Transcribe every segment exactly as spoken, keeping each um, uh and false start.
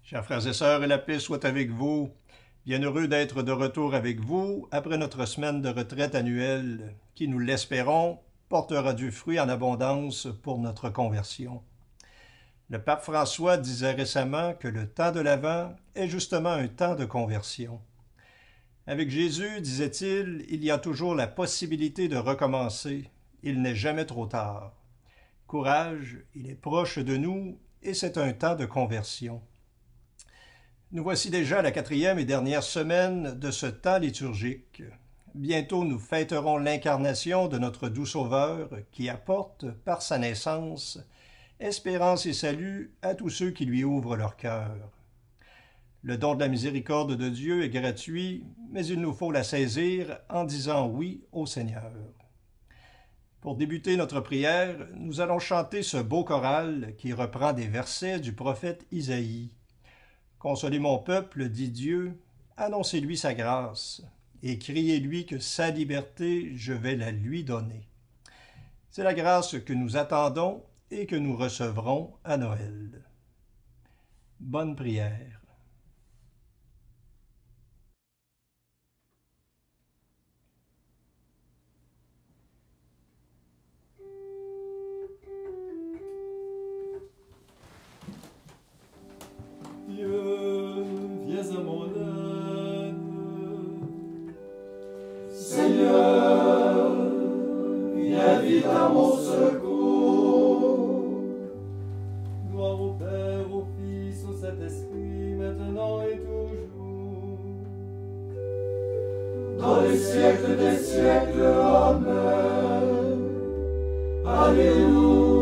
Chers frères et sœurs, la paix soit avec vous. Bien heureux d'être de retour avec vous après notre semaine de retraite annuelle qui, nous l'espérons, portera du fruit en abondance pour notre conversion. Le pape François disait récemment que le temps de l'Avent est justement un temps de conversion. Avec Jésus, disait-il, il y a toujours la possibilité de recommencer. Il n'est jamais trop tard. Courage, il est proche de nous et c'est un temps de conversion. Nous voici déjà à la quatrième et dernière semaine de ce temps liturgique. Bientôt nous fêterons l'incarnation de notre doux Sauveur qui apporte, par sa naissance, espérance et salut à tous ceux qui lui ouvrent leur cœur. Le don de la miséricorde de Dieu est gratuit, mais il nous faut la saisir en disant oui au Seigneur. Pour débuter notre prière, nous allons chanter ce beau choral qui reprend des versets du prophète Isaïe. Consolez mon peuple, dit Dieu, annoncez-lui sa grâce, et criez-lui que sa liberté, je vais la lui donner. C'est la grâce que nous attendons et que nous recevrons à Noël. Bonne prière. Dieu, viens à mon aide. Seigneur, viens vite à mon secours. Gloire au Père, au Fils, au Saint-Esprit, maintenant et toujours. Dans les siècles des siècles, Amen. Alléluia.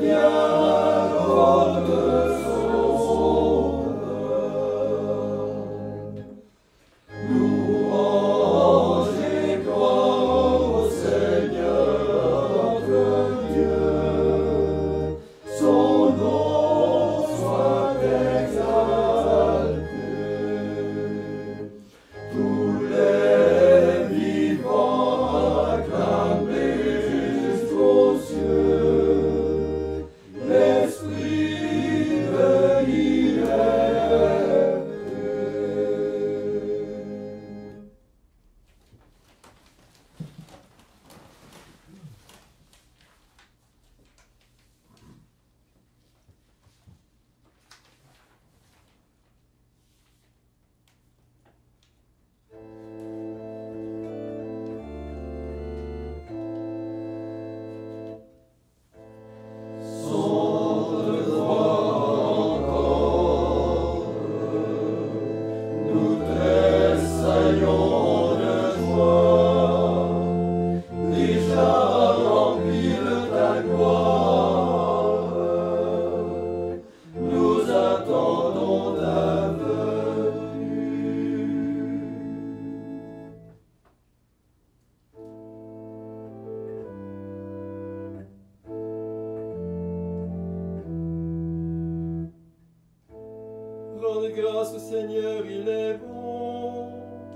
Rendez grâce au Seigneur, il est bon.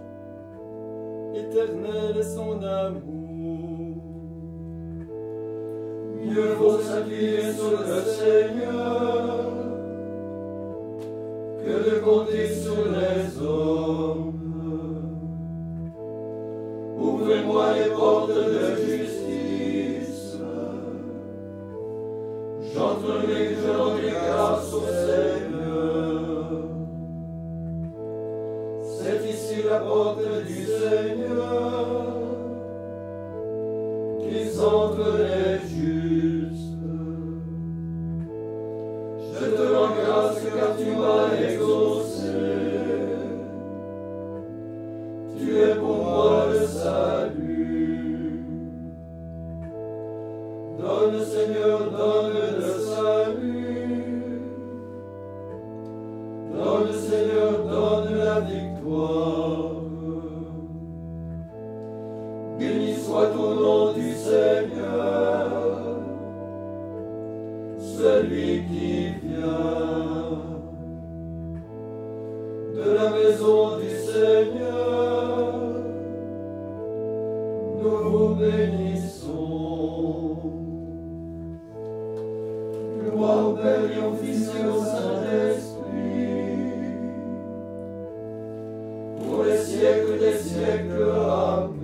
Éternel est son amour. Mieux vaut s'appuyer sur le Seigneur que de compter sur les hommes. Ouvrez-moi les portes de justice. J'entrerai, je rendrai grâce au Seigneur. C'est ici la porte du Seigneur. Qu'ils entrent les justes. Je te rends grâce car tu m'as exaucé. Tu es pour moi le salut. Donne, Seigneur, donne le salut. Donne, Seigneur, donne la victoire. Béni soit au nom du Seigneur, celui qui vient de la maison du Seigneur. Nous vous bénissons. Gloire au Père et au Fils et au Saint-Esprit, pour les siècles des siècles. Amen.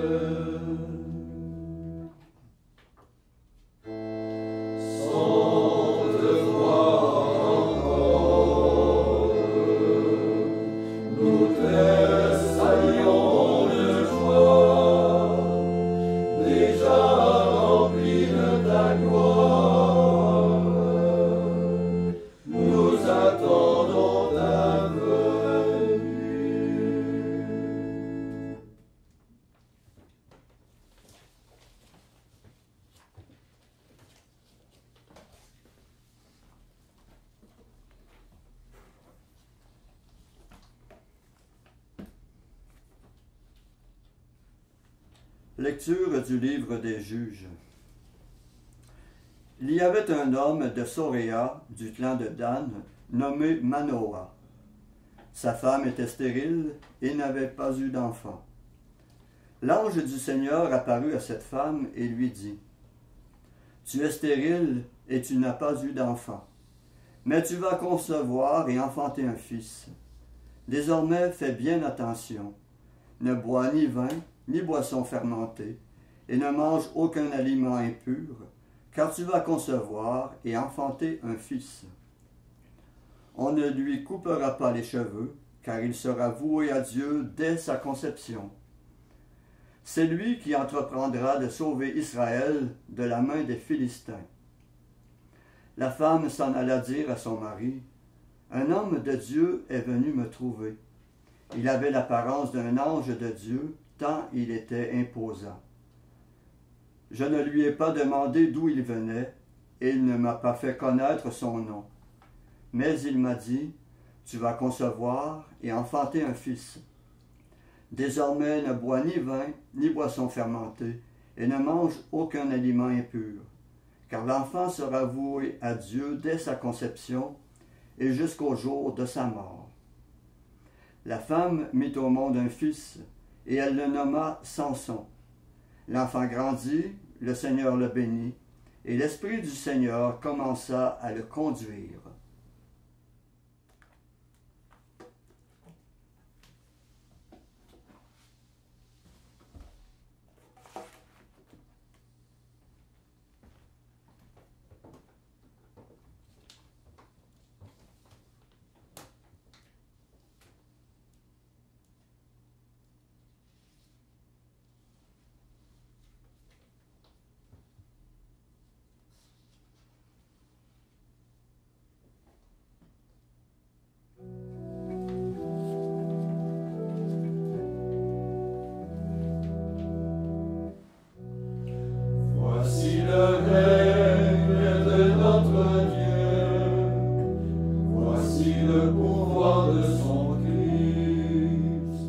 Lecture du livre des Juges. Il y avait un homme de Soréa, du clan de Dan, nommé Manoah. Sa femme était stérile et n'avait pas eu d'enfant. L'ange du Seigneur apparut à cette femme et lui dit : « Tu es stérile et tu n'as pas eu d'enfant, mais tu vas concevoir et enfanter un fils. Désormais, fais bien attention. Ne bois ni vin, ni boisson fermentée, et ne mange aucun aliment impur, car tu vas concevoir et enfanter un fils. On ne lui coupera pas les cheveux, car il sera voué à Dieu dès sa conception. C'est lui qui entreprendra de sauver Israël de la main des Philistins. » La femme s'en alla dire à son mari : « Un homme de Dieu est venu me trouver. Il avait l'apparence d'un ange de Dieu, tant il était imposant. Je ne lui ai pas demandé d'où il venait, et il ne m'a pas fait connaître son nom. Mais il m'a dit, tu vas concevoir et enfanter un fils. Désormais ne bois ni vin, ni boisson fermentée, et ne mange aucun aliment impur, car l'enfant sera voué à Dieu dès sa conception et jusqu'au jour de sa mort. La femme mit au monde un fils, et elle le nomma Samson. L'enfant grandit, le Seigneur le bénit, et l'Esprit du Seigneur commença à le conduire. Voici le règne de notre Dieu, voici le pouvoir de son Christ.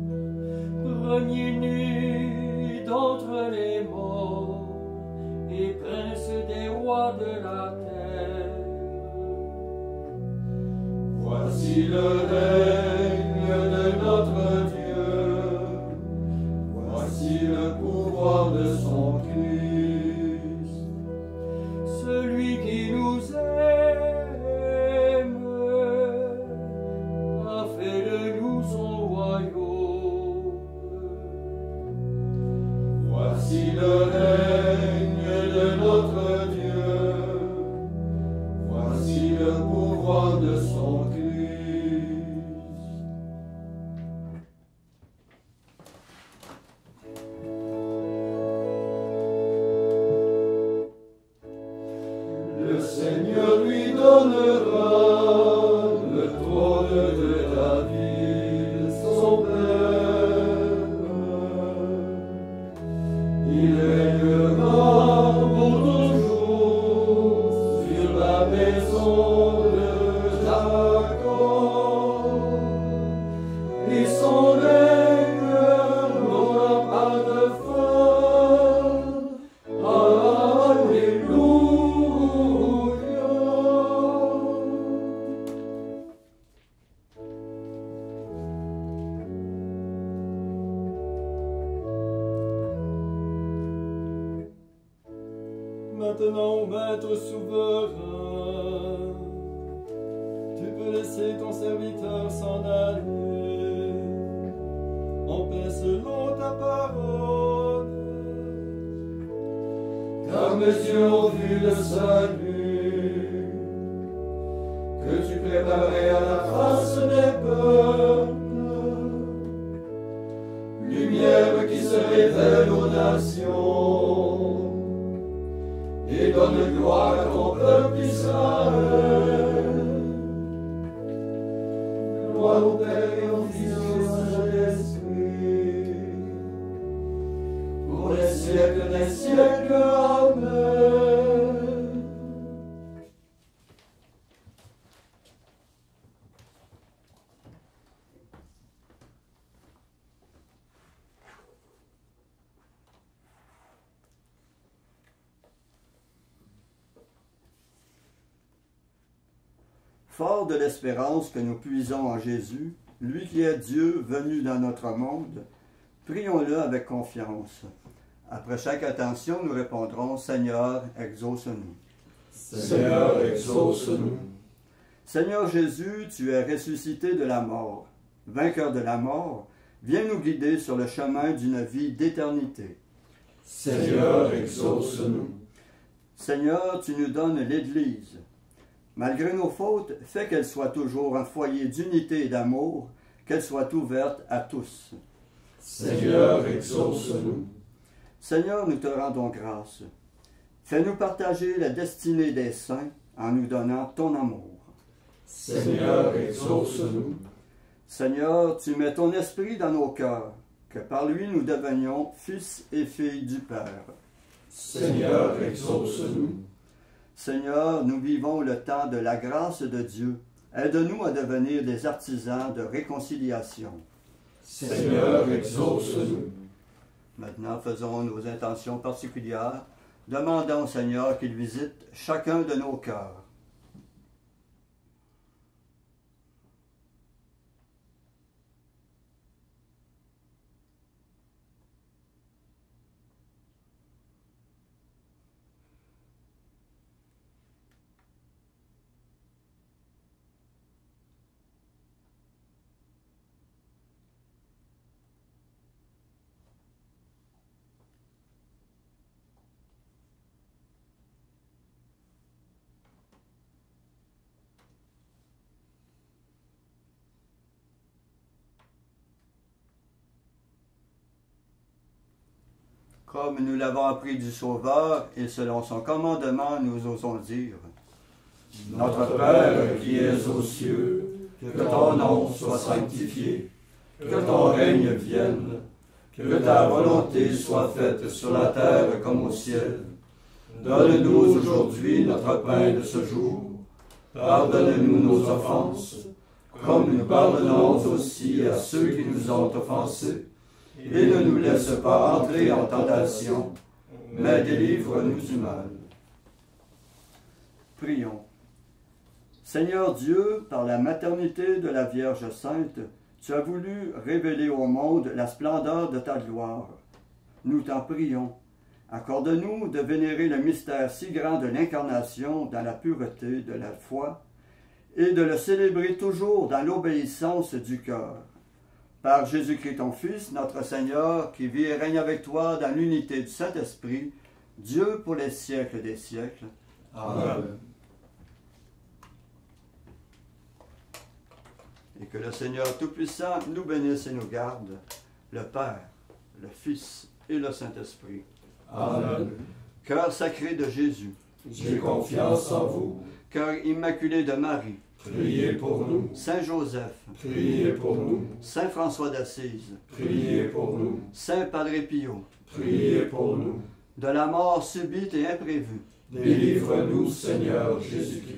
Premier-né d'entre les morts et prince des rois de la terre. Voici le règne de notre Dieu, voici le pouvoir de son Christ. Celui qui nous aime a fait de nous son royaume. Voici le règne de notre Dieu, voici le pouvoir de son Christ. Le Seigneur lui donnera le trône de David, son père. Il régnera pour toujours sur la maison de Jacob, et son règne n'aura pas de fin. Alléluia. Maintenant, maître souverain, tu peux laisser ton serviteur s'en aller, en paix selon ta parole. Car mes yeux ont vu le salut que tu préparais à la face des peuples, lumière qui se révèle aux nations et donne gloire à ton peuple Israël. Gloire au Père et au Fils et au Saint-Esprit, pour les siècles des siècles. Amen. Fort de l'espérance que nous puisons en Jésus, lui qui est Dieu venu dans notre monde, prions-le avec confiance. Après chaque attention, nous répondrons « Seigneur, exauce-nous ». Seigneur, exauce-nous. Seigneur Jésus, tu es ressuscité de la mort. Vainqueur de la mort, viens nous guider sur le chemin d'une vie d'éternité. Seigneur, exauce-nous. Seigneur, tu nous donnes l'Église. Malgré nos fautes, fais qu'elle soit toujours un foyer d'unité et d'amour, qu'elle soit ouverte à tous. Seigneur, exauce-nous. Seigneur, nous te rendons grâce. Fais-nous partager la destinée des saints en nous donnant ton amour. Seigneur, exauce-nous. Seigneur, tu mets ton esprit dans nos cœurs, que par lui nous devenions fils et filles du Père. Seigneur, exauce-nous. Seigneur, nous vivons le temps de la grâce de Dieu. Aide-nous à devenir des artisans de réconciliation. Seigneur, exauce-nous. Maintenant, faisons nos intentions particulières. Demandons au Seigneur qu'il visite chacun de nos cœurs. Comme nous l'avons appris du Sauveur, et selon son commandement, nous osons dire: Notre Père qui es aux cieux, que ton nom soit sanctifié, que ton règne vienne, que ta volonté soit faite sur la terre comme au ciel. Donne-nous aujourd'hui notre pain de ce jour. Pardonne-nous nos offenses, comme nous pardonnons aussi à ceux qui nous ont offensés. Et ne nous laisse pas entrer en tentation, mais délivre-nous du mal. Prions. Seigneur Dieu, par la maternité de la Vierge Sainte, tu as voulu révéler au monde la splendeur de ta gloire. Nous t'en prions. Accorde-nous de vénérer le mystère si grand de l'incarnation dans la pureté de la foi et de le célébrer toujours dans l'obéissance du cœur. Par Jésus-Christ ton Fils, notre Seigneur, qui vit et règne avec toi dans l'unité du Saint-Esprit, Dieu pour les siècles des siècles. Amen. Et que le Seigneur Tout-Puissant nous bénisse et nous garde, le Père, le Fils et le Saint-Esprit. Amen. Cœur sacré de Jésus, J'ai confiance en vous. cœur immaculé de Marie, Priez pour nous. Saint Joseph, Priez pour nous. Saint François d'Assise, Priez pour nous. Saint Padre Pio, Priez pour nous. de la mort subite et imprévue, Délivre-nous, Seigneur Jésus-Christ.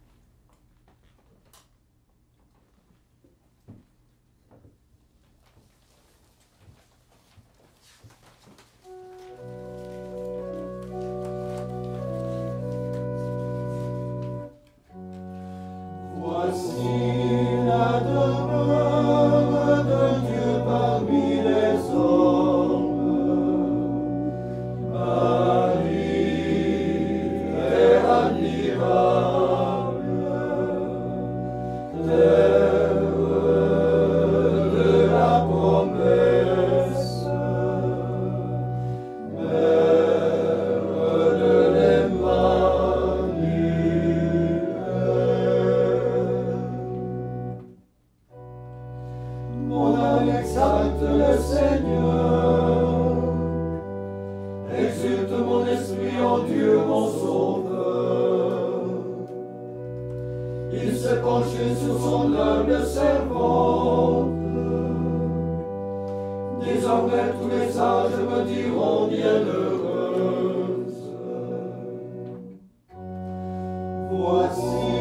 Voici la demeure de Dieu parmi les hommes. Marie, très admirable, terre de la promesse, mère de l'Emmanuel. Mon âme exalte le Seigneur, exulte mon esprit en Dieu mon Sauveur. Il s'est penché sur son humble servante. Désormais tous les âges me diront bienheureuse. Voici